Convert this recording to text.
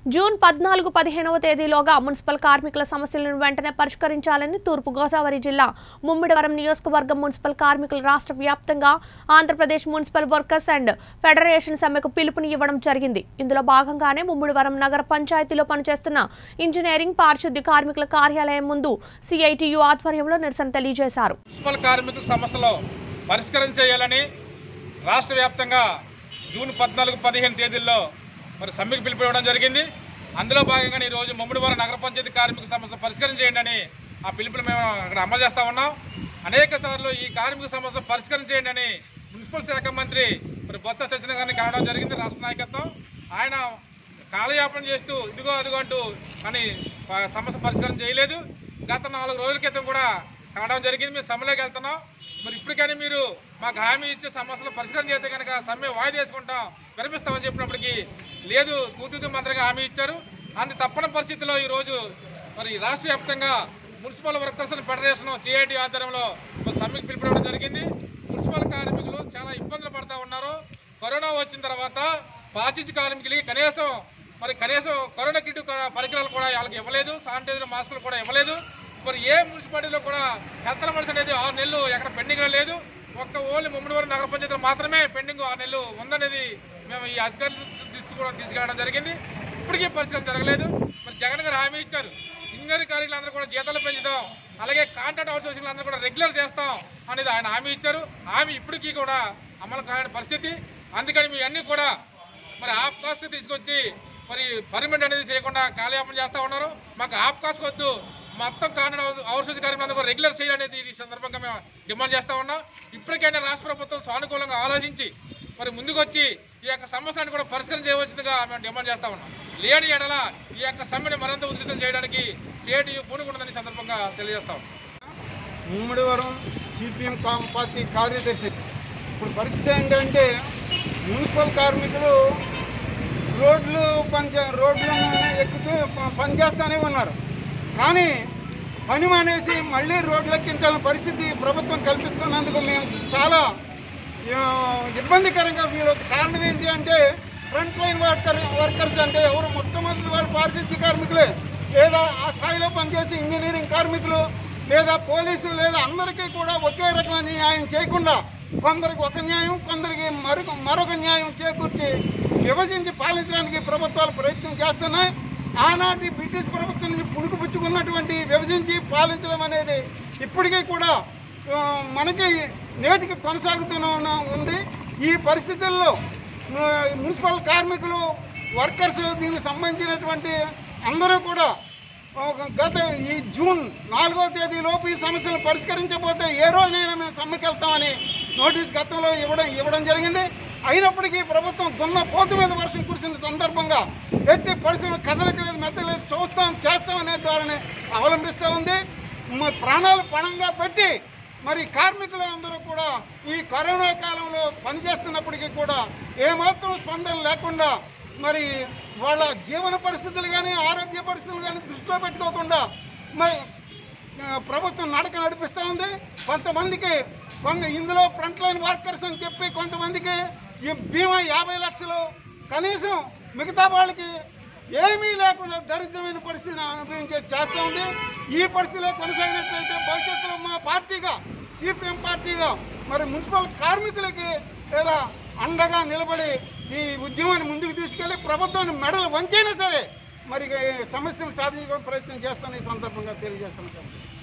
June 14-15వ తేదీలోగా municipal కార్మికుల సమస్యలను వెంటనే పరిష్కరించాలని తూర్పు గోదావరి జిల్లా ముమ్మిడివరం నియోజకవర్గం మున్సిపల్ కార్మికుల రాష్ట్ర వ్యాప్తంగా Andhra Pradesh municipal workers and federation సమ్మెకు పిలుపుని ఇవ్వడం జరిగింది. ఇందులో భాగంగానే ముమ్మిడివరం నగర పంచాయతీలో పనిచేస్తున్న ఇంజనీరింగ్ పారిశుద్ధ్య కార్మికుల కార్యాలయం ముందు సిఐటియు ఆధ్వర్యంలో నిరసన తెలియజేశారు. మున్సిపల్ కార్మికుల సమస్యలు పరిష్కరించేయాలని రాష్ట్ర వ్యాప్తంగా జూన్ 14-15 తేదీల్లో మరి సమ్మెకు పిలుపు ఇవ్వడం జరిగింది. అందులో భాగంగానే ఈరోజు ముమ్మిడివరం నగర పంచాయతీ కార్మిక సమస్య పరిష్కరించేయండి అని ఆ పిలుపులు మేము అక్కడ అమలు చేస్తూ ఉన్నాం. అనేక సార్లు ఈ కార్మిక సమస్య పరిష్కరించేయండి అని మున్సిపల్ శాఖ మంత్రి మరి బొత్స సత్యనారాయణ గారిని కావడం జరిగింది. రాష్ట్ర నాయకత్వం ఆయన కాలయాపన చేస్తూ ఇదిగో అదిగో అంటూ కానీ సమస్య పరిష్కారం చేయలేదు. గత 4 రోజుల క్రితం కూడా కావడం జరిగింది. మేము సమ్మెలోకి వెళ్తున్నాం. మరి ఇప్పటికైనా మీరు మాకు హామీ ఇచ్చే సమస్యలు పరిష్కారం చేస్తే కనుక సమ్మె వాయిదా వేసుకుంటాం, విరమిస్తామని చెప్పినప్పటికీ లేదు, తూతూ మంత్రిగా హామీ ఇచ్చారు. అంత తప్పని పరిస్థితుల్లో ఈరోజు మరి రాష్ట్ర వ్యాప్తంగా మున్సిపల్ వర్కర్స్ ఫెడరేషన్ సిఐటి ఆధ్వర్యంలో సమ్మెకు పిలుపుకోవడం జరిగింది. మున్సిపల్ కార్మికులు చాలా ఇబ్బందులు పడుతూ ఉన్నారు. కరోనా వచ్చిన తర్వాత పారిశుద్ధ్య కార్మికులకి కనీసం కరోనా కిట్ పరికరాలు కూడా వాళ్ళకి ఇవ్వలేదు, శానిటైజర్ మాస్కులు కూడా ఇవ్వలేదు. మరి ఏ మున్సిపాలిటీలో కూడా హెల్త్ ఎమర్జెన్సీ అనేది 6 నెలలు ఎక్కడ పెండింగ్ లేదు. ఓన్లీ ముమ్మిడివరం నగర పంచాయతీలో మాత్రమే పెండింగ్ 6 నెలలు ఉందనేది మేము ఈ అధికారులు తీసుకురావడం జరిగింది. ఇప్పటికీ పరిస్థితి జరగలేదు. మరి జగన్ గారు హామీ ఇచ్చారు, ఇంజనీరింగ్ కార్మికులందరూ కూడా జీతాలు పెంచుతాం, అలాగే కాంట్రాక్ట్ అవుట్సోర్సింగ్ అందరూ కూడా రెగ్యులర్ చేస్తాం అనేది ఆయన హామీ ఇచ్చారు. హామీ ఇప్పటికీ కూడా అమలు కాని పరిస్థితి. అందుకని మీ అన్ని కూడా మరి ఆఫ్ కాస్ట్ తీసుకొచ్చి మరి పర్మిట్ అనేది చేయకుండా కాలయాపన చేస్తూ ఉన్నారు. మాకు ఆఫ్ కాస్ట్ వద్దు, మొత్తం కాంట్రాక్ట్ అవుట్సోర్సింగ్ కార్మికులందరూ కూడా రెగ్యులర్ చేయాలనేది ఈ సందర్భంగా మేము డిమాండ్ చేస్తూ ఉన్నాం. ఇప్పటికైనా రాష్ట్ర ప్రభుత్వం సానుకూలంగా ఆలోచించి మరి ముందుకు వచ్చి ఈ యొక్క సమస్యలను కూడా పరిష్కారం చేయవలసిందిగా మేము డిమాండ్ చేస్తా ఉన్నాం. లేని ఎడల ఈ యొక్క సమ్మెను మరింత ఉధృతం చేయడానికి సిఐటియు పూనుకుంటుందని సందర్భంగా తెలియజేస్తాం. ముమ్మిడివరం సిపిఎం పార్టీ కార్యదర్శి. ఇప్పుడు పరిస్థితి ఏంటంటే మున్సిపల్ కార్మికులు రోడ్లు ఎక్కుతూ పనిచేస్తూనే ఉన్నారు. కానీ పని మానేసి మళ్ళీ రోడ్లెక్కించాలని పరిస్థితి ప్రభుత్వం కల్పిస్తున్నందుకు మేము చాలా ఇబ్బందికరంగా ఫీల్ అవుతుంది. కారణం ఏంటి అంటే ఫ్రంట్ లైన్ వర్కర్స్ అంటే ఎవరు మొట్టమొదటి వాళ్ళు పారిశుద్ధ్య కార్మికులే, లేదా ఆ స్థాయిలో పనిచేసి ఇంజనీరింగ్ కార్మికులు, లేదా పోలీసు, లేదా అందరికీ కూడా ఒకే రకమైన న్యాయం చేయకుండా కొందరికి ఒక న్యాయం, కొందరికి మరొక న్యాయం చేకూర్చి విభజించి పాలించడానికి ప్రభుత్వాలు ప్రయత్నం చేస్తున్నాయి. ఆనాటి బ్రిటిష్ ప్రభుత్వం నుంచి పుణుకుపుచ్చుకున్నటువంటి విభజించి పాలించడం అనేది ఇప్పటికీ కూడా మనకి నేటికి కొనసాగుతూనే ఉంది. ఈ పరిస్థితుల్లో మున్సిపల్ కార్మికులు, వర్కర్స్, దీనికి సంబంధించినటువంటి అందరూ కూడా ఈ జూన్ 4వ తేదీలోపు ఈ సమస్యలు పరిష్కరించకపోతే ఏ రోజైనా మేము సమ్మెకి వెళ్తామని నోటీస్ గతంలో ఇవ్వడం జరిగింది. అయినప్పటికీ ప్రభుత్వం పోతు మీద వర్షం కురిసిన సందర్భంగా ఎట్టి పరిస్థితులు కదలకలేదు, మెత్తలేదు, చేస్తాం అనే ద్వారానే అవలంబిస్తూ ఉంది. ప్రాణాలు పణంగా పెట్టి మరి కార్మికులందరూ కూడా ఈ కరోనా కాలంలో పనిచేస్తున్నప్పటికీ కూడా ఏమాత్రం స్పందన లేకుండా మరి వాళ్ళ జీవన పరిస్థితులు కానీ ఆరోగ్య పరిస్థితులు కానీ దృష్టిలో పెట్టుకోకుండా మరి ప్రభుత్వం నడిపిస్తూ ఉంది. కొంతమందికి ఇందులో ఫ్రంట్ లైన్ వర్కర్స్ అని చెప్పి కొంతమందికి ఈ బీమా 50 లక్షలు, కనీసం మిగతా వాళ్ళకి ఏమీ లేకుండా దరిద్రమైన పరిస్థితిని చేస్తూ ఉంది. ఈ పరిస్థితిలో కొనసాగినట్లయితే భవిష్యత్తులో మా పార్టీగా, సిపిఎం పార్టీగా మరి మున్సిపల్ కార్మికులకి లేదా అండగా నిలబడి ఈ ఉద్యమాన్ని ముందుకు తీసుకెళ్లి ప్రభుత్వాన్ని మెడలు వంచైనా సరే మరి సమస్యలు సాధించడం ప్రయత్నం చేస్తాను ఈ సందర్భంగా తెలియజేస్తున్నాను.